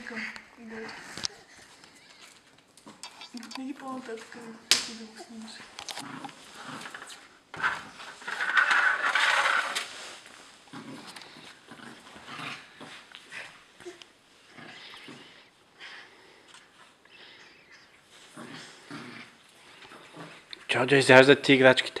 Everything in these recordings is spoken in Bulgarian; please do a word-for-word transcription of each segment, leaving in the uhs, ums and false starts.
към играчките. Не ги по-нататък, как да го снимаш. Джоджо, изяждат ти играчките.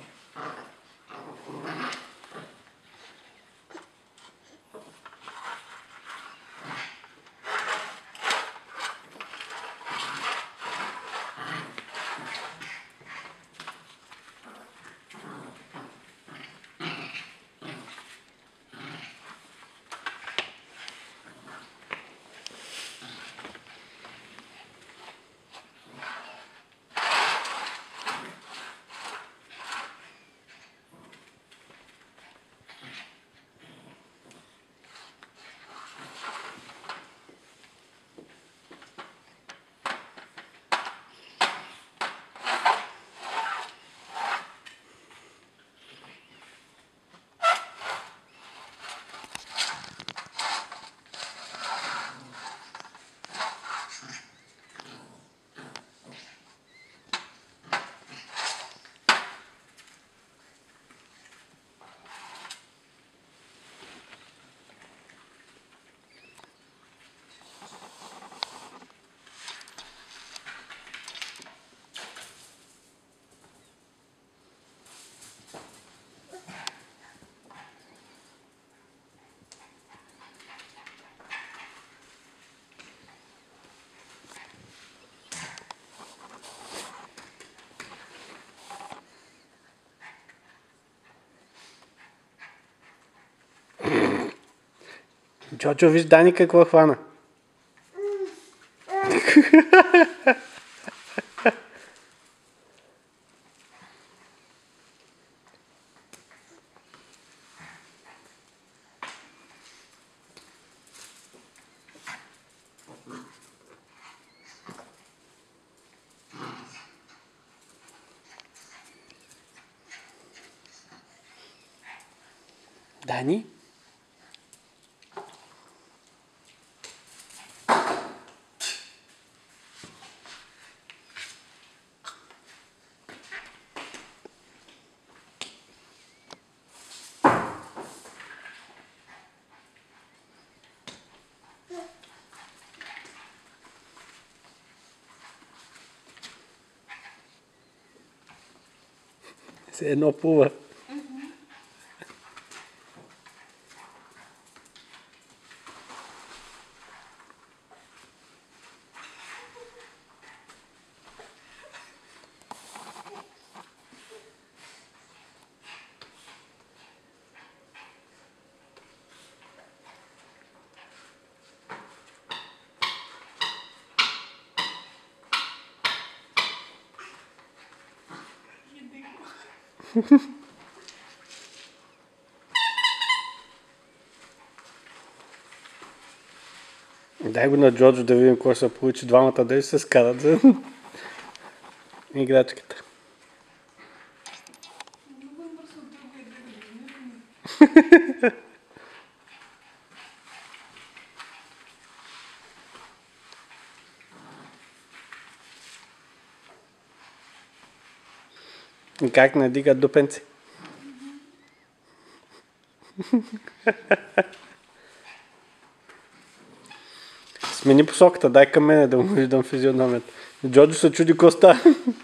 Джоджо, виж Дани какво хвана. Дани? Се едно плува. Дай го на Джоджо да видим кой ще получи. Двамата дали се скарат за играчката. И как не дигат дупенци? Смени посоката, дай към мене да му виждам физиономията. Джоджо се чуди коста.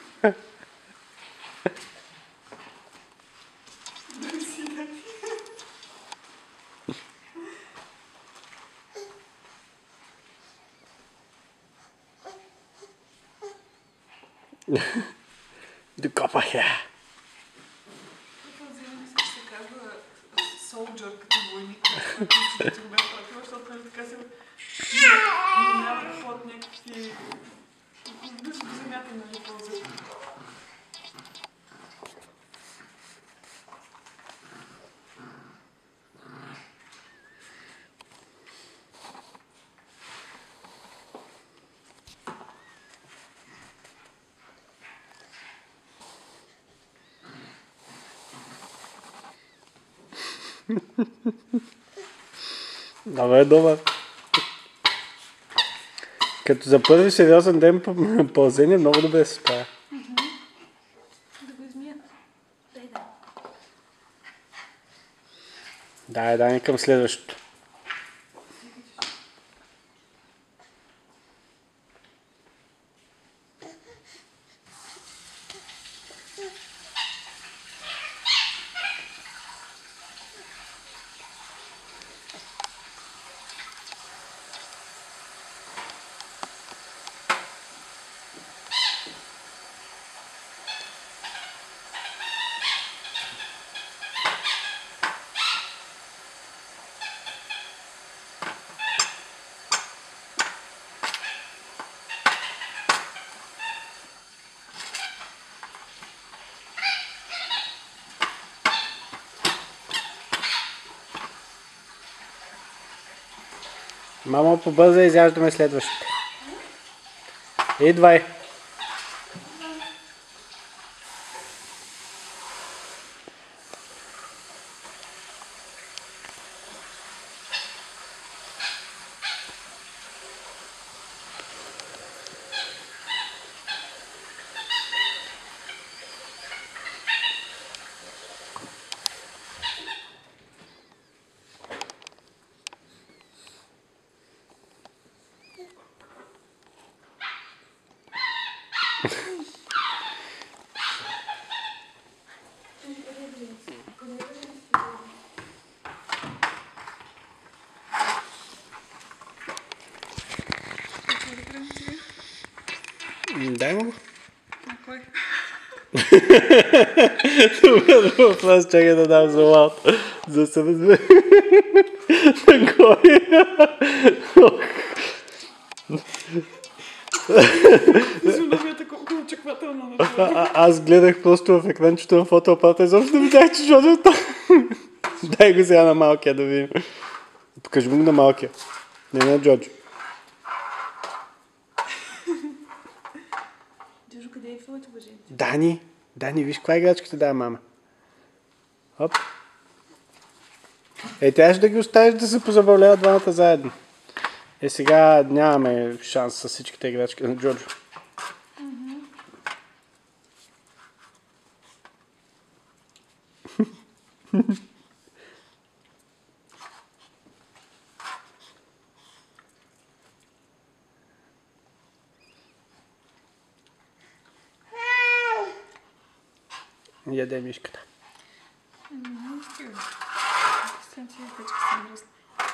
Докопах я. Това мисля, че се казва солджър като войник. Защото така се минава под някакви... Близко до земята, нали, ползват. Добре, добре. Като за първи сериозен ден по пълзение, много добре се справя. Да го измия. Дай да. Дай, дай към следващото. Мамо, побърза, изяждаме следващите. Идвай. Дай му го. На кой? Добър въпрос, чакай да дам за лаут. За се разбере. На кой? Физиономията колко очаквателна на това. А, аз гледах просто в екранчето на фотоапарата и изобщо не видях, че Жодо е там. Дай го сега на малкия да видим. Покажи му на малкия. Не на Джоджо. Джоджо, къде е филото, бъжи? Дани, Дани, виж каква играчка ти дава мама. Хоп. Е, трябваше да ги оставиш да се позабавляват двамата заедно. Е, сега нямаме шанс с всичките играчки на Джоджо. Яде мишката. Не стига. Съм ти вече съм ръсна.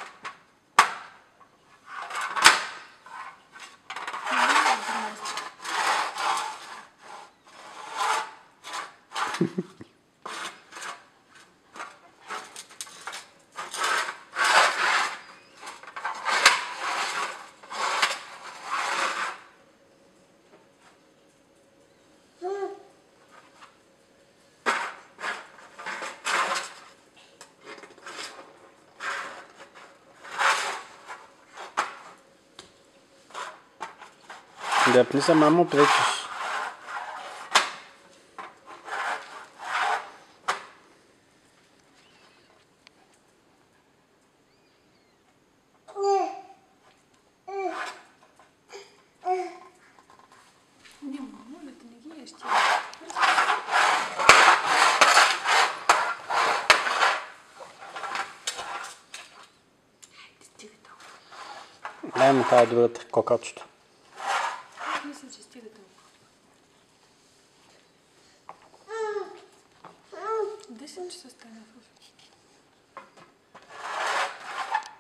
Дръпни се, мамо, пречиш. Не, мамо, да те не ги еш ти. Хайде, стига толкова. Дай му тази другата кокалчето. Мисля, че стига толкова. десет часа стана в